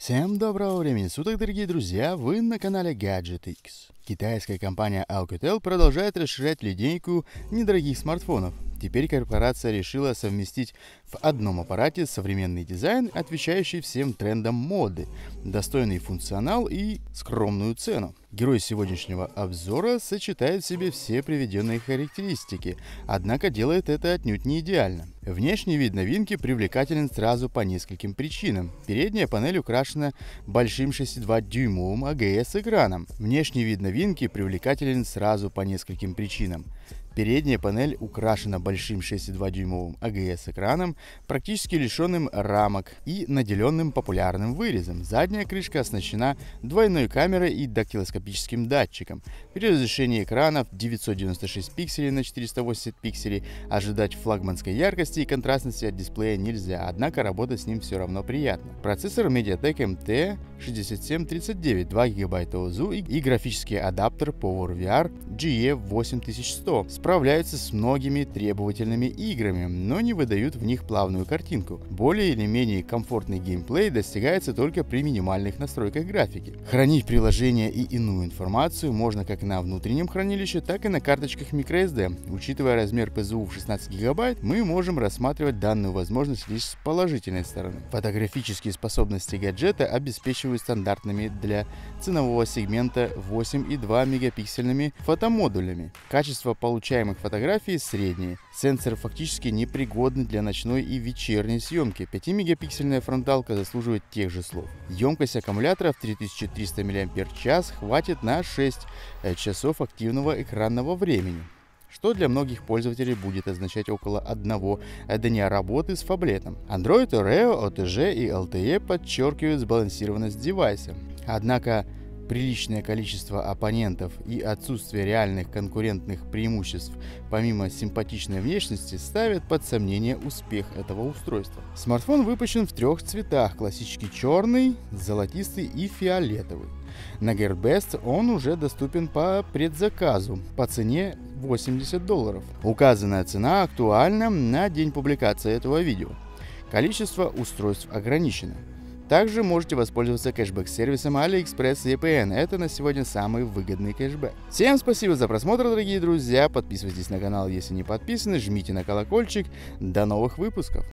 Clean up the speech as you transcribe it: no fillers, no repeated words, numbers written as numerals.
Всем доброго времени суток, дорогие друзья! Вы на канале Gadget X. Китайская компания Alcatel продолжает расширять линейку недорогих смартфонов. Теперь корпорация решила совместить в одном аппарате современный дизайн, отвечающий всем трендам моды, достойный функционал и скромную цену. Герой сегодняшнего обзора сочетает в себе все приведенные характеристики, однако делает это отнюдь не идеально. Внешний вид новинки привлекателен сразу по нескольким причинам. Передняя панель украшена большим 6,2-дюймовым AGS-экраном. Внешний вид новинки привлекателен сразу по нескольким причинам. Передняя панель украшена большим 6,2-дюймовым AGS-экраном, практически лишенным рамок и наделенным популярным вырезом. Задняя крышка оснащена двойной камерой и дактилоскопическим датчиком. При разрешении экранов 996 пикселей на 480 пикселей ожидать флагманской яркости и контрастности от дисплея нельзя, однако работать с ним все равно приятно. Процессор MediaTek MT6739, 2 ГБ ОЗУ и графический адаптер PowerVR GE8100 справляются с многими требовательными играми, но не выдают в них плавную картинку. Более или менее комфортный геймплей достигается только при минимальных настройках графики. Хранить приложения и иную информацию можно как на внутреннем хранилище, так и на карточках microSD. Учитывая размер ПЗУ в 16 ГБ, мы можем рассматривать данную возможность лишь с положительной стороны. Фотографические способности гаджета обеспечивают стандартными для ценового сегмента 8,2 мегапиксельными фотомодулями. Качество получаемых фотографий среднее. Сенсор фактически непригодный для ночной и вечерней съемки. 5-мегапиксельная фронталка заслуживает тех же слов. Емкость аккумулятора в 3300 мАч хватит на 6 часов активного экранного времени, что для многих пользователей будет означать около 1 дня работы с фаблетом. Android Oreo, OTG и LTE подчеркивают сбалансированность девайса. Однако приличное количество оппонентов и отсутствие реальных конкурентных преимуществ помимо симпатичной внешности ставят под сомнение успех этого устройства. Смартфон выпущен в 3 цветах: классический черный, золотистый и фиолетовый. На Gearbest он уже доступен по предзаказу по цене $80. Указанная цена актуальна на день публикации этого видео. Количество устройств ограничено. Также можете воспользоваться кэшбэк-сервисом AliExpress VPN. Это на сегодня самый выгодный кэшбэк. Всем спасибо за просмотр, дорогие друзья. Подписывайтесь на канал, если не подписаны. Жмите на колокольчик. До новых выпусков.